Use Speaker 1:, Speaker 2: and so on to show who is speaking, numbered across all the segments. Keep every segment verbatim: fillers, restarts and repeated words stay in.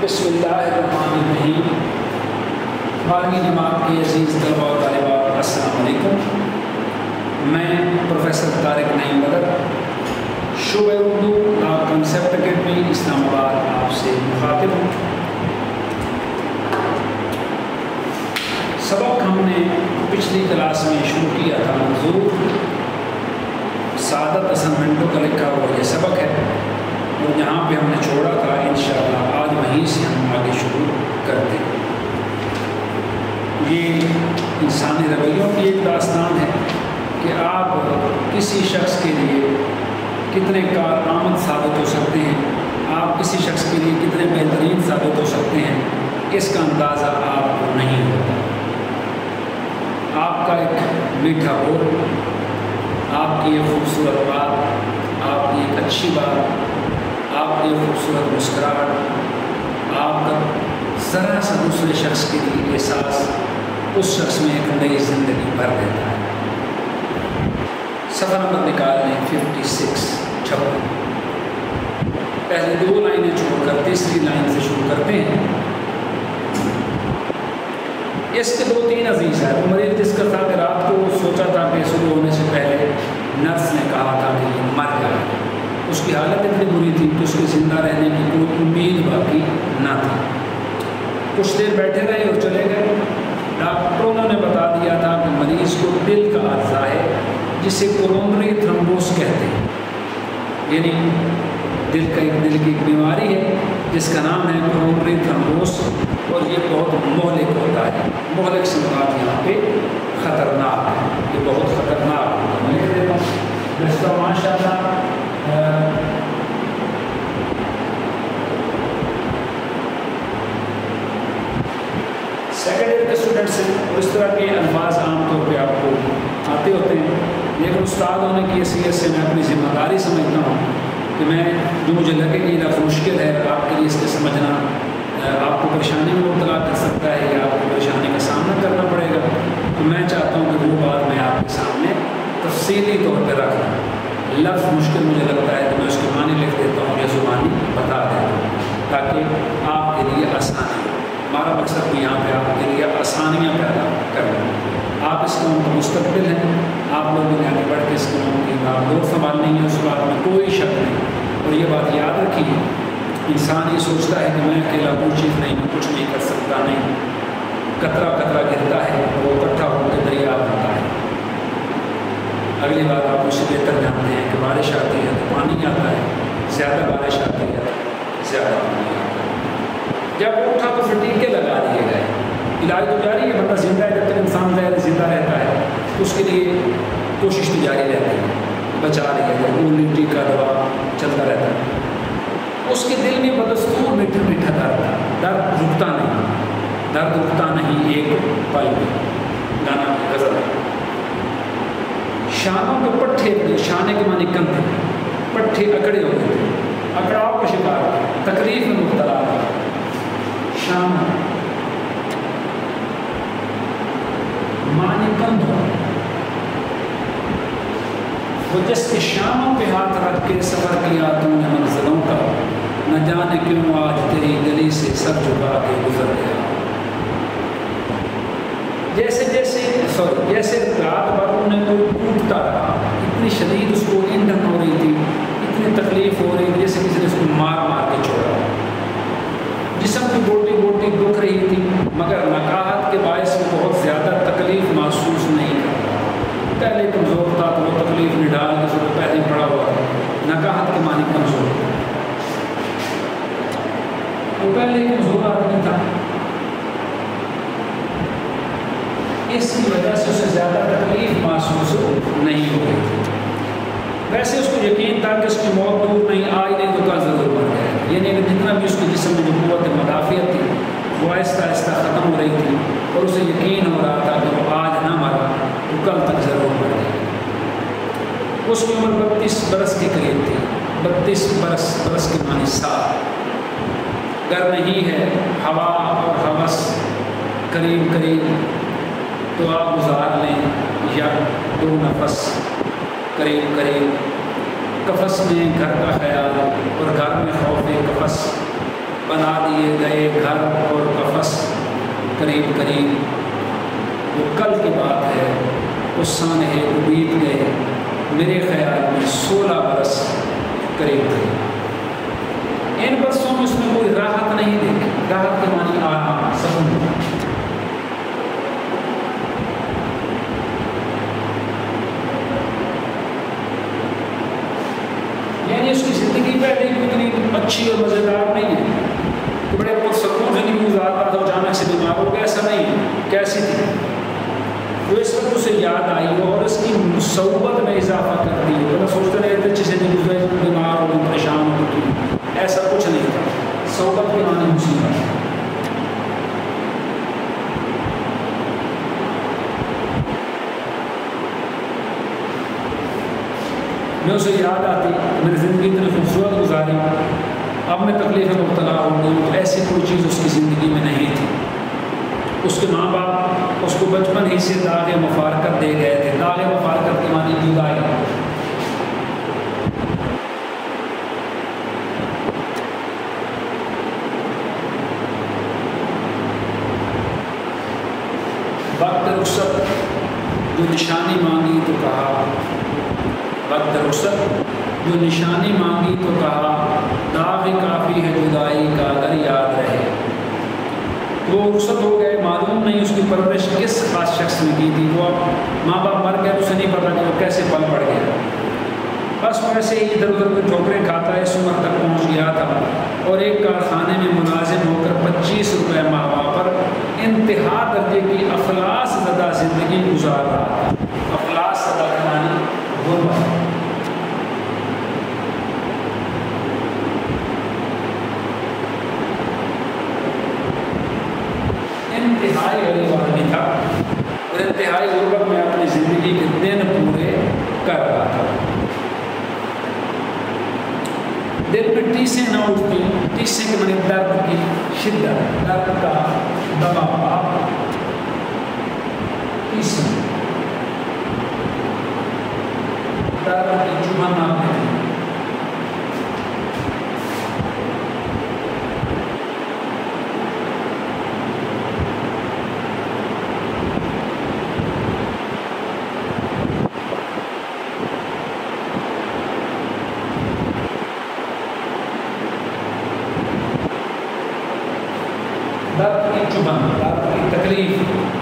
Speaker 1: بسم اللہ الرحمن الرحیم۔ بارہویں جماعت کے عزیز طلباء و طالبات، السلام علیکم۔ میں پروفیسر طارق نعیم بدر، شعبہ Urdu law concept academy Islamabad آپ سے مخاطب ہوں۔ سبق ہم نے پچھلی کلاس میں شروع کیا تھا، منظور سعادت اسائنمنٹوں کا لکھا ہوا یہ سبق ہے، اور جہاں پہ ہم نے چھوڑا تھا انشاءاللہ آج وہیں سے ہم آگے شروع کرتے ہیں۔ یہ انسانی رویوں کی ایک داستان ہے کہ آپ کسی شخص کے لیے کتنے کارآمد ثابت ہو سکتے ہیں، آپ کسی شخص کے لیے کتنے بہترین ثابت ہو سکتے ہیں، اس کا اندازہ آپ کو نہیں ہوتا۔ آپ کا ایک میٹھا بول، آپ کی ایک خوبصورت بات، آپ کی ایک اچھی بات، آپ کی خوبصورت مسکراہٹ، آپ کا ذرا سا دوسرے شخص کے لیے احساس اس شخص میں ایک نئی زندگی بھر دیتا ہے۔ صفحہ نمبر نکال لیں ففٹی سکس چھپن۔ پہلے دو لائنیں چھوڑ کر تیسری لائن سے شروع کرتے ہیں۔ اس کے دو تین عزیز ہیں۔ وہ مریض جس کا تھا کہ رات کو سوچا تھا کہ شروع ہونے سے پہلے نرس نے کہا تھا کہ یہ مر جائے، اس کی حالت اتنی بری تھی کہ اس کے زندہ رہنے کی کوئی امید باقی نہ تھی۔ کچھ دیر بیٹھے رہے اور چلے گئے۔ ڈاکٹروں نے بتا دیا تھا کہ مریض کو دل کا عارضہ ہے، جسے کورونری تھرمبوس کہتے ہیں، یعنی دل کا ایک دل کی ایک بیماری ہے جس کا نام ہے کورونری تھرمبوس، اور یہ بہت مہلک ہوتا ہے۔ مہلک سے مراد یہاں پہ خطرناک ہے، یہ بہت خطرناک ہوتا ہے۔ میں لکھ دیتا ہوں جیسا ماشاء اللہ سیکنڈ ایئر کے اسٹوڈنٹس ہیں، اور اس طرح کے الفاظ عام طور پہ آپ کو آتے ہوتے ہیں، لیکن استاد ہونے کی حیثیت سے میں اپنی ذمہ داری سمجھتا ہوں کہ میں جو مجھے لگے کہ یہ لفظ مشکل ہے آپ کے لیے، اس کے سمجھنا آپ کو پریشانی میں مبتلا کر سکتا ہے یا آپ کو پریشانی کا سامنا کرنا پڑے گا، تو میں چاہتا ہوں کہ وہ بات میں آپ کے سامنے تفصیلی طور پہ رکھ دوں۔ لفظ مشکل مجھے لگتا ہے تو میں اس کے معنی لکھ دیتا ہوں یا زبانی بتا دیتا ہوں تاکہ آپ کے لیے آسانی ہو۔ ہمارا مقصد بھی یہاں پہ آپ کے لیے آسانیاں پیدا کرنا۔ آپ اس قوم کا مستقبل ہیں، آپ لوگوں نے آگے بڑھ کے اس قوم کی بات دور سنبھالنی ہے، اس بات میں کوئی شک نہیں۔ اور یہ بات یاد رکھیے، انسان یہ سوچتا ہے کہ میں اکیلا کوئی چیز نہیں، میں کچھ نہیں کر سکتا، نہیں۔ قطرہ قطرہ گرتا ہے، وہ اکٹھا ہو کے دریا بنتا ہے۔ اگلی بات آپ مجھ سے بہتر جانتے ہیں کہ بارش آتی ہے تو پانی آتا ہے، زیادہ بارش آتی ہے زیادہ پانی آتا ہے۔ جب وہ اٹھا تو پھر ٹیکے لگا دیے گئے، علاج تو جاری ہے، بندہ زندہ ہے، جب تک انسان ظاہر زندہ رہتا ہے اس کے لیے کوشش تو جاری رہتی ہے، بچا رہی ہے، گولی ٹیکہ دوا چلتا رہتا ہے۔ اس کے دل میں بدستور میٹھا میٹھا درد تھا، درد رکتا نہیں، درد رکتا نہیں ایک پل میں۔ گانا کی غزل ہے۔ شانوں کے پٹھے، شانے کے معنی کندھے، پٹھے اکڑے ہوئے تھے، اکڑاؤ کا شکار تھے، تکلیف میں مبتلا تھا۔ شان معنی کندھوں، وہ جس کے شانوں پہ ہاتھ رکھ کے سفر کیا تو نے منزلوں کا، نہ جانے کیوں آج تیری گلی سے سر جھکا کے گزر گیا۔ جیسے جیسے سوری جیسے رات بھر انہیں کوئی ٹوٹتا رہا، اتنی شدید اس کو ایندھن ہو رہی تھی، اتنی تکلیف ہو رہی تھی جیسے کسی نے اس کو مار مار کے چھوڑا۔ جسم کی بوٹی بوٹی دکھ رہی تھی، مگر نقاہت کے باعث وہ بہت زیادہ تکلیف محسوس نہیں کرتا۔ پہلے کمزور تھا تو وہ تکلیف نڈال کے اس کو پہلے پڑا ہوا تھا۔ نقاہت کے معنی کمزور، وہ پہلے کمزور آدمی تھا، اس کی وجہ سے اسے زیادہ تکلیف محسوس نہیں ہو رہی تھی۔ ویسے اس کو یقین تھا کہ اس کی موت دور نہیں، آئی نہیں تو کل ضرور مر جائے گا، یعنی کہ جتنا بھی اس کے جسم میں جو قوت مدافعت تھی وہ آہستہ آہستہ ختم ہو رہی تھی، اور اسے یقین ہو رہا تھا کہ وہ آج نہ مرا تو کل تک ضرور مر جائے گا۔ اس کی عمر بتیس برس کے قریب تھی۔ بتیس برس، برس کے معنی سال۔ گر نہیں ہے ہوا اور ہوس قریب قریب تو آپ گزار لیں یا دو نفس قریب قریب۔ کفس میں گھر کا خیال اور گھر میں خوف کفس، بنا دیے گئے گھر اور قفس قریب قریب وہ کل کی بات ہے، اس سانحے کو بیت گئے، میرے خیال میں سولہ برس قریب تھے۔ ان برسوں میں اس میں کوئی راحت نہیں دیکھی، راحت کے معنی آرام، سکون۔ یعنی اس کی زندگی پہلے ہی اتنی اچھی اور مزیدار نہیں ہے کہ بڑے پرسکون زندگی گزارتا تھا، اچانک سے بیمار ہو گیا، ایسا نہیں ہے۔ کیسی تھی وہ؟ اس وقت اسے یاد آئی اور اس کی صحبت میں اضافہ کر دی۔ تو میں سوچتا نہیں تھا اچھی زندگی گزرے، بیمار ہو گئی، پریشان ہو گئی، ایسا کچھ نہیں تھا۔ صحبت کے معنی مصیبت۔ میں اسے یاد آتی میری زندگی اتنی خوبصورت گزاری، اب میں تکلیف میں مبتلا ہو گئی ہوں، ایسی کوئی چیز اس کی زندگی میں نہیں تھی۔ اس کے ماں باپ اس کو بچپن ہی سے داغ مفارقت دے گئے تھے۔ داغ مفارقت کے معنی جدائی۔ وقت رخصت جو نشانی مانگی تو کہا، وقت رخصت جو نشانی مانگی تو کہا، داغ کافی ہے جدائی کا اگر یاد رہے۔ وہ رخصت ہو گئے، معلوم نہیں اس کی پرورش کس خاص شخص نے کی تھی۔ وہ ماں باپ مر گئے، اسے نہیں پتا کہ وہ کیسے پل پڑ گیا، بس ویسے ہی ادھر ادھر میں ٹھوکریں کھاتا ہے، اس عمر تک پہنچ گیا تھا اور ایک کارخانے میں ملازم ہو کر پچیس روپے ماہ پر انتہا درجے کی افلاس زدہ زندگی گزار رہا تھا۔ افلاس زدہ کے معنی غربت۔ انتہائی غریب آدمی تھا اور انتہائی غربت میں اپنی زندگی کے دن پورے کر رہا تھا۔ دل میں ٹیسیں نہ اٹھتی، ٹیسیں کے معنی درد کی شدت، درد کا دباؤ، ٹیسیں درد کی چبھن نہ ہوتی۔ درد کی چبھن، درد کی تکلیف۔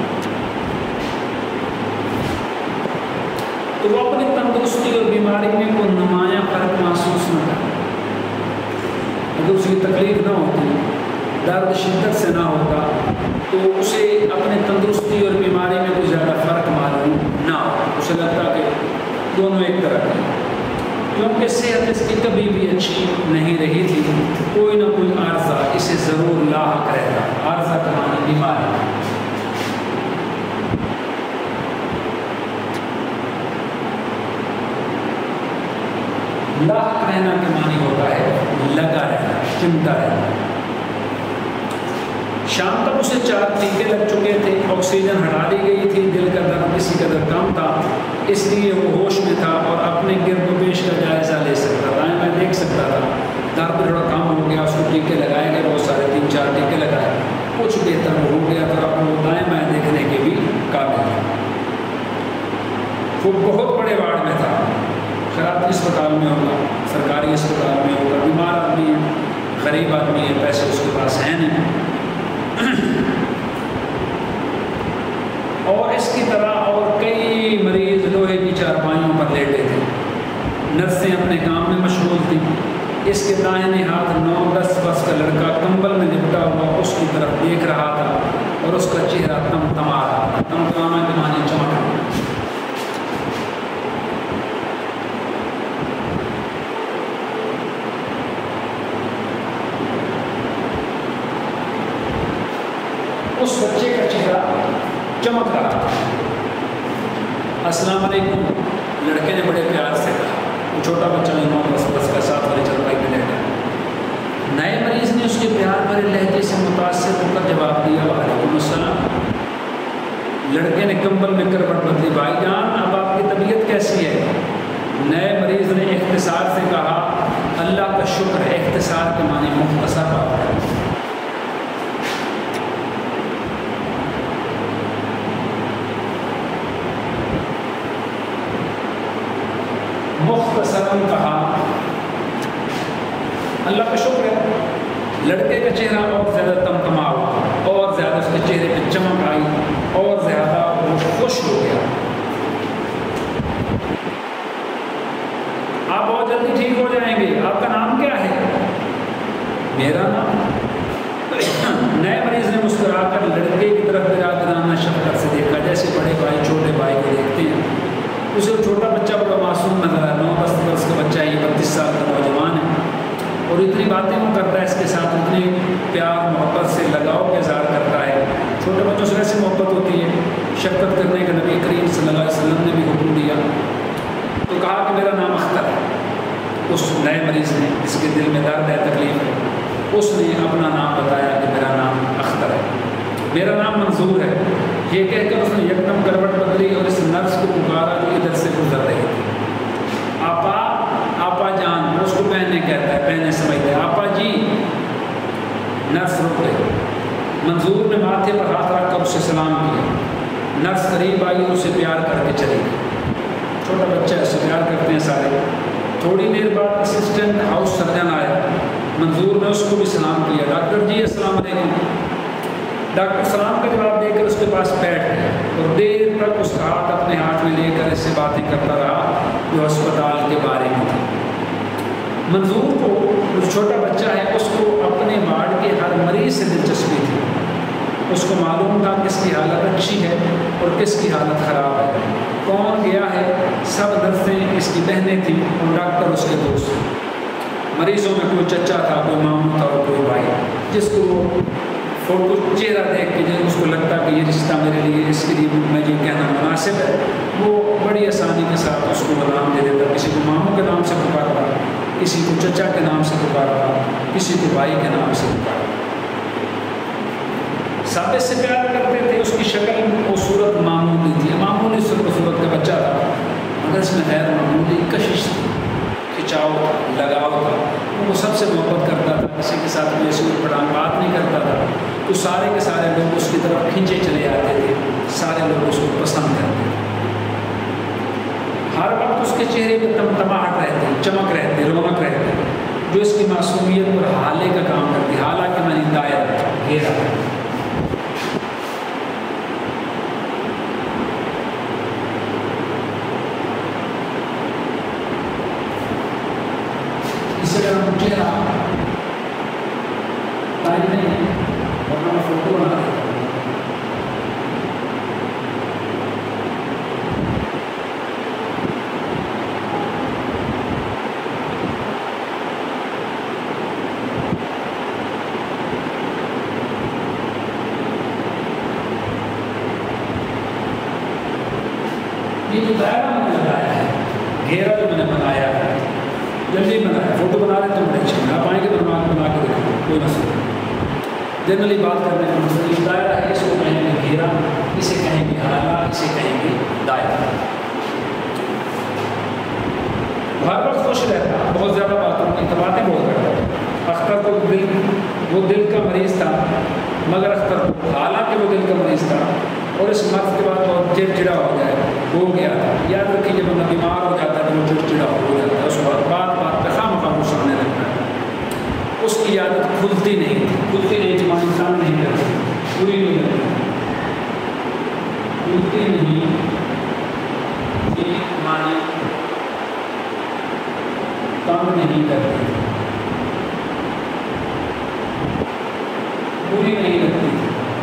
Speaker 1: تو وہ اپنی تندرستی اور بیماری میں کوئی نمایاں فرق محسوس نہ کرے۔ اگر اس کی تکلیف نہ ہوتی، درد شدت سے نہ ہوتا، تو اسے اپنی تندرستی اور بیماری میں کوئی زیادہ فرق معلوم نہ ہو۔ اسے لگتا کہ دونوں ایک طرح کے، کیونکہ صحت اس کی کبھی بھی اچھی نہیں رہی تھی، کوئی نہ کوئی عارضہ اسے ضرور لاحق رہتا۔ عارضہ کا معنی بیماری۔ لاحق رہنا کے معنی ہوتا ہے لگا رہنا، چمٹا رہنا۔ شام تک اسے چار ٹیکے لگ چکے تھے، آکسیجن ہٹا دی گئی تھی، دل کا درد کسی قدر کم تھا، اس لیے وہ ہوش میں تھا اور اپنے گرد و پیش کا جائزہ لے سکتا تھا۔ میں دیکھ سکتا تھا درد تھوڑا کم ہو گیا، اس کو ٹیکے لگائے گئے، بہت سارے تین چار ٹیکے لگائے، کچھ بہتر ہو گیا تو اب وہ دائیں بائیں دیکھنے کے بھی قابل تھا۔ وہ بہت بڑے وارڈ میں تھا، خیراتی اسپتال میں ہوگا، سرکاری اسپتال میں ہوگا، بیمار آدمی ہے، غریب آدمی ہے، پیسے اس کے پاس ہیں نہیں، اور اس کی طرح اور کئی مریض لوہے کی چارپائیوں پر لیٹے تھے۔ نرسیں اپنے کام میں مشغول تھیں۔ اس کے دائیں ہاتھ نو دس برس کا لڑکا کمبل میں لپٹا ہوا اس کی طرف دیکھ رہا تھا اور اس کا چہرہ تم تما رہا تھا۔ تم تمانا کے معنی چمک۔ اس بچے کا چہرہ چمک رہا تھا۔ السلام علیکم، لڑکے نے بڑے پیار سے کہا۔ وہ چھوٹا بچہ نو دس برس کا ساتھ والے چرپائی پہ لیٹا۔ نئے مریض نے اس کے پیار بھرے لہجے سے متاثر ہو کر جواب دیا، وعلیکم السلام۔ لڑکے نے کمبل میں کروٹ بدلی، بھائی جان اب آپ کی طبیعت کیسی ہے؟ نئے مریض نے اختصار سے کہا، اللہ کا شکر ہے۔ اختصار کے معنی مختصر بات ہے۔ وسلم کہا اللہ کا شکر ہے لڑکے کا چہرہ اور زیادہ تمتما ہوا اور زیادہ اس کے چہرے پہ چمک آئی اور زیادہ وہ خوش ہو گیا. آپ بہت جلدی ٹھیک ہو جائیں گے. آپ کا نام کیا ہے؟ میرا نام. نئے مریض نے مسکرا کر لڑکے کی طرف برادرانہ شفقت سے دیکھا جیسے بڑے بھائی چھوٹے بھائی کو دیکھتے ہیں. اسے چھوٹا بچہ بڑا معصوم نظر آیا. نو دس برس کا بچہ ہے, یہ بتیس سال کا نوجوان ہے اور اتنی باتیں وہ کرتا ہے, اس کے ساتھ اتنی پیار محبت سے لگاؤ کا اظہار کرتا ہے. چھوٹے بچوں سے ایسی محبت ہوتی ہے. شفقت کرنے کا نبی کریم صلی اللہ علیہ وسلم نے بھی حکم دیا تو کہا کہ میرا نام اختر ہے. اس نئے مریض نے, جس کے دل میں درد ہے, تکلیف ہے, اس نے اپنا نام بتایا کہ میرا نام اختر ہے. میرا نام منظور ہے. یہ کہہ کر اس نے یکدم کروٹ بدلی اور اس نرس کو پکارا جو ادھر سے گزر رہی تھی. آپا, آپا جان, اس کو بہنیں کہتا ہے, بہنیں سمجھتے ہیں. آپا جی. نرس رک گئی. منظور نے ماتھے پر ہاتھ رکھ کر اسے سلام کیا. نرس قریب آئی اور اسے پیار کر کے چلی گئی. چھوٹا بچہ ہے, اسے پیار کرتے ہیں سارے. تھوڑی دیر بعد اسسٹنٹ ہاؤس سرجن آیا. منظور نے اس کو بھی سلام کیا. ڈاکٹر جی السلام علیکم. ڈاکٹر سلام کا جواب دے کر اس کے پاس بیٹھ گیا اور دیر تک اس کا ہاتھ اپنے ہاتھ میں لے کر اس سے باتیں کرتا رہا جو اسپتال کے بارے میں تھی. منظور کو, جو چھوٹا بچہ ہے, اس کو اپنے وارڈ کے ہر مریض سے دلچسپی تھی. اس کو معلوم تھا کس کی حالت اچھی ہے اور کس کی حالت خراب ہے, کون گیا ہے. سب نرسیں اس کی بہنیں تھیں اور ڈاکٹر اس کے دوست. مریضوں میں کوئی چچا تھا, کوئی ماموں تھا اور کوئی بھائی, جس کو فوٹو چہرہ دیکھ کے جب اس کو لگتا کہ یہ رشتہ میرے لیے, اس کے لیے میں یہ کہنا مناسب ہے, وہ بڑی آسانی کے ساتھ اس کو نام دے دیتا. کسی کو ماموں کے نام سے پکارتا, کسی کو چچا کے نام سے پکارتا, کسی کو بھائی کے نام سے پکارتا. ثابت سے پیار کرتے تھے. اس کی شکل و صورت معمولی تھی, معمولی صورت کا بچہ تھا, مگر اس میں غیر معمولی کشش تھی, کھچاؤ تھا, لگاؤ تھا. وہ سب سے محبت کرتا تھا, کسی کے ساتھ ویسے پڑھان بات نہیں کرتا تھا. تو سارے کے سارے لوگ اس کی طرف کھینچے چلے آتے تھے, سارے لوگ اس کو پسند کرتے تھے. ہر وقت اس کے چہرے پہ تمتماہٹ رہتی, چمک رہتی, رونق رہتی, جو اس کی معصومیت اور حالے کا کام کرتی. حالانکہ میں نے دائرہ گھیرا. اس سے اگر چہرہ ٹائم نہیں ہے اور میں فوٹو بنا دیتا ہوں. یہ جو دائرہ میں نے لگایا ہے, گھیرا جو میں نے بنایا ہے, جلدی بنایا, فوٹو بنا رہے تو بڑے اچھے ہیں, آپ آئیں گے تو بنا بنا کے دیکھیں, کوئی مسئلہ نہیں. جنرلی بات کرنے کا مسئلہ یہ دائرہ ہے, اس کو کہیں گے گھیرا, اسے کہیں گے حالہ, اسے کہیں گے دائرہ. ہر وقت خوش رہتا, بہت زیادہ باتوں کی باتیں بہت کرتا. اختر کو دل, وہ دل کا مریض تھا, مگر اختر کو حالانکہ وہ دل کا مریض تھا اور اس مرض کے بعد بہت چڑچڑا ہو گیا ہو گیا تھا. یاد رکھیے جب بندہ بیمار ہو جاتا ہے تو وہ چڑچڑا ہو جاتا ہے, اس کے بعد بات بات پہ خام خام غصہ آنے لگتا ہے. اس کی عادت کھلتی نہیں, کھلتی نہیں جب انسان نہیں کرتی, پوری نہیں کرتی, کھلتی نہیں یہ معنی کام نہیں کرتی, پوری نہیں کرتی.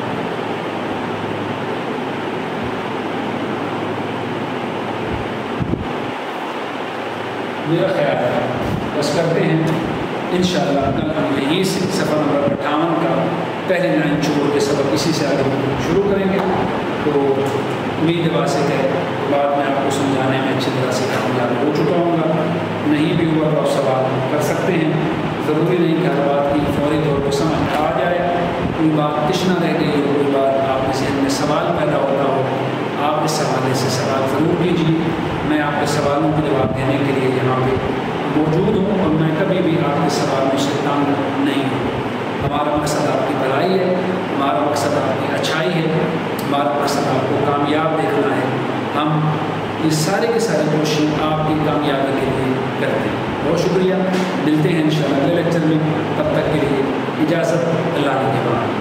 Speaker 1: میرا خیال ہے بس کرتے ہیں انشاءاللہ. کل ہم یہیں سے سفر نمبر اٹھاون کا پہلے لائن چھوڑ کے سبق اسی سے آگے شروع کریں گے. تو امید واسط ہے بعد میں آپ کو سمجھانے میں اچھی طرح سے کامیاب ہو چکا ہوں گا. نہیں بھی ہوا تو آپ سوال کر سکتے ہیں. ضروری نہیں کہ ہر بات کی فوری طور پر سمجھ آ جائے. کوئی بات تشنا رہ گئی ہو, کوئی بات آپ کے ذہن میں سوال پیدا ہوتا ہو, آپ اس حوالے سے سوال ضرور کیجیے. میں آپ کے سوالوں کا جواب دینے کے لیے یہاں پہ موجود ہوں اور میں کبھی بھی آپ کے سوالوں سے تنگ نہیں ہوں. ہمارا مقصد آپ کی بھلائی ہے, ہمارا مقصد آپ کی اچھائی ہے, ہمارا مقصد آپ کو کامیاب دیکھنا ہے. ہم یہ سارے کے سارے کوششیں آپ کی کامیابی کے لیے کرتے ہیں. شکریہ، ملتے ہیں انشاءاللہ اگلے لیکچر میں، تب تک کے لیے اجازت، اللہ کے بعد۔